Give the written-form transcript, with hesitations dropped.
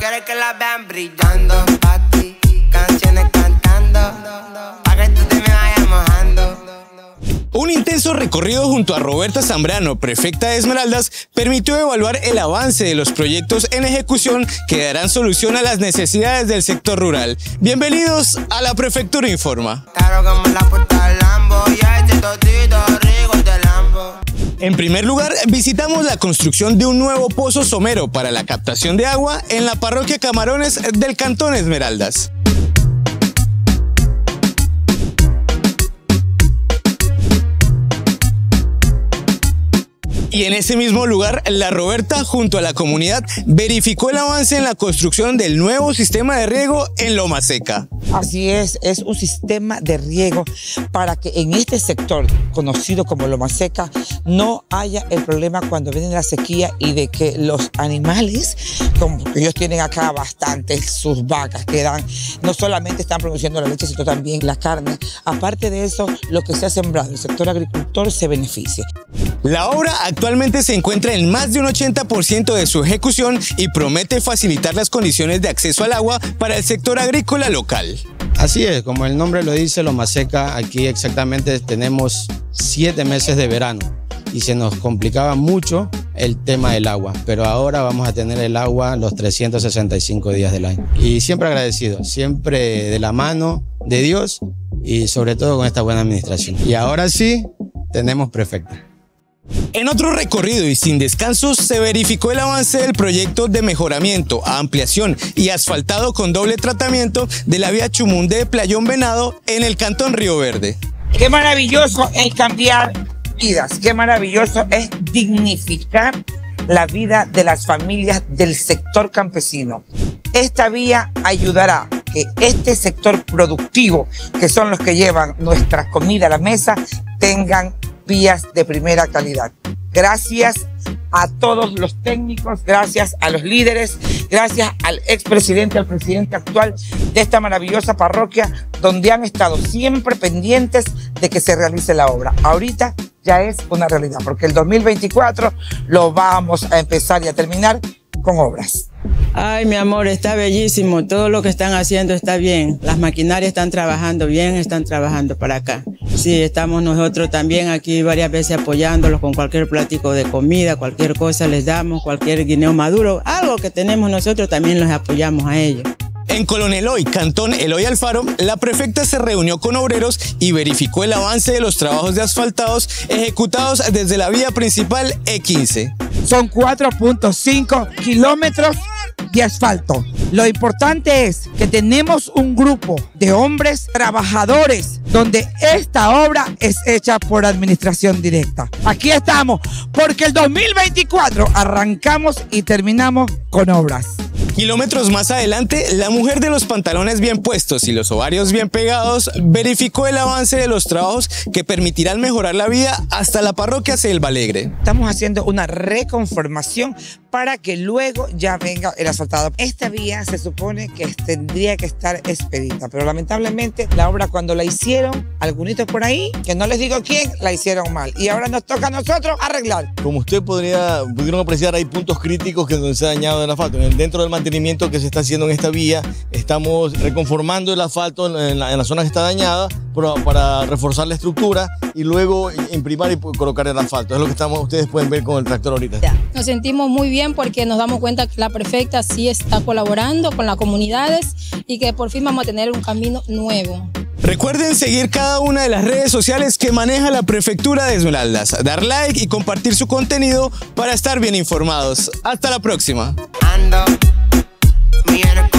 quiere que la vean brillando. Pa' ti, canciones cantando, pa' que tú te me vayas mojando. Un intenso recorrido junto a Roberta Zambrano, prefecta de Esmeraldas, permitió evaluar el avance de los proyectos en ejecución que darán solución a las necesidades del sector rural. Bienvenidos a La Prefectura Informa. En primer lugar, visitamos la construcción de un nuevo pozo somero para la captación de agua en la parroquia Camarones del Cantón Esmeraldas. Y en ese mismo lugar, la Roberta, junto a la comunidad, verificó el avance en la construcción del nuevo sistema de riego en Loma Seca. Así es un sistema de riego para que en este sector, conocido como Loma Seca, no haya el problema cuando viene la sequía y de que los animales, como ellos tienen acá bastantes, sus vacas que dan, no solamente están produciendo la leche, sino también la carne. Aparte de eso, lo que se ha sembrado, el sector agricultor se beneficia. La obra actualmente se encuentra en más de un 80% de su ejecución y promete facilitar las condiciones de acceso al agua para el sector agrícola local. Así es, como el nombre lo dice, Loma Seca, aquí exactamente tenemos 7 meses de verano y se nos complicaba mucho el tema del agua, pero ahora vamos a tener el agua los 365 días del año. Y siempre agradecido, siempre de la mano de Dios y sobre todo con esta buena administración. Y ahora sí, tenemos prefecta. En otro recorrido y sin descansos se verificó el avance del proyecto de mejoramiento, ampliación y asfaltado con doble tratamiento de la vía Chumundé Playón Venado en el Cantón Río Verde. Qué maravilloso es cambiar vidas, qué maravilloso es dignificar la vida de las familias del sector campesino. Esta vía ayudará a que este sector productivo, que son los que llevan nuestra comida a la mesa, tengan vías de primera calidad. Gracias a todos los técnicos, gracias a los líderes, gracias al expresidente, al presidente actual de esta maravillosa parroquia, donde han estado siempre pendientes de que se realice la obra. Ahorita ya es una realidad, porque el 2024 lo vamos a empezar y a terminar con obras. Ay, mi amor, está bellísimo. Todo lo que están haciendo está bien. Las maquinarias están trabajando bien, están trabajando para acá. Sí, estamos nosotros también aquí varias veces apoyándolos con cualquier platico de comida, cualquier cosa les damos, cualquier guineo maduro, algo que tenemos nosotros también los apoyamos a ellos. En Coloneloy, Cantón Eloy Alfaro, la prefecta se reunió con obreros y verificó el avance de los trabajos de asfaltados ejecutados desde la vía principal E15. Son 4.5 kilómetros de asfalto. Lo importante es que tenemos un grupo de hombres trabajadores donde esta obra es hecha por administración directa. Aquí estamos porque el 2024 arrancamos y terminamos con obras. Kilómetros más adelante, la mujer de los pantalones bien puestos y los ovarios bien pegados verificó el avance de los trabajos que permitirán mejorar la vía hasta la parroquia Selva Alegre. Estamos haciendo una reconformación para que luego ya venga el asfaltado. Esta vía se supone que tendría que estar expedita, pero lamentablemente la obra cuando la hicieron, algunitos por ahí, que no les digo quién, la hicieron mal. Y ahora nos toca a nosotros arreglar. Como usted pudieron apreciar, hay puntos críticos que donde se ha dañado el asfalto. Dentro del mantenimiento que se está haciendo en esta vía, estamos reconformando el asfalto en la zona que está dañada para reforzar la estructura y luego imprimar y colocar el asfalto. Es lo que ustedes pueden ver con el tractor ahorita. Nos sentimos muy bien porque nos damos cuenta que la prefecta sí está colaborando con las comunidades y que por fin vamos a tener un camino nuevo. Recuerden seguir cada una de las redes sociales que maneja la Prefectura de Esmeraldas, dar like y compartir su contenido para estar bien informados. Hasta la próxima. Ando,